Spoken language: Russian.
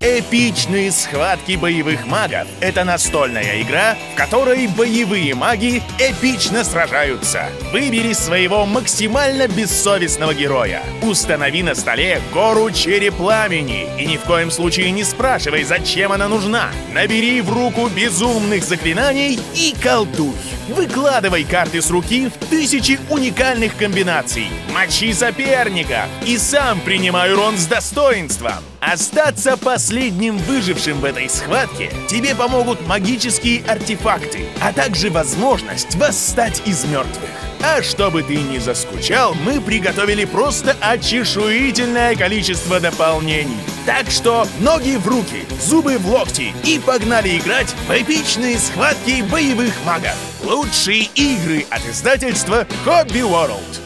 Эпичные схватки боевых магов — это настольная игра, в которой боевые маги эпично сражаются. Выбери своего максимально бессовестного героя. Установи на столе гору череп пламени и ни в коем случае не спрашивай, зачем она нужна. Набери в руку безумных заклинаний и колдуй. Выкладывай карты с руки в тысячи уникальных комбинаций. Мочи соперника и сам принимай урон с достоинством. Остаться последним выжившим в этой схватке тебе помогут магические артефакты, а также возможность восстать из мертвых. А чтобы ты не заскучал, мы приготовили просто очешуительное количество дополнений. Так что ноги в руки, зубы в локти и погнали играть в эпичные схватки боевых магов. Лучшие игры от издательства Hobby World.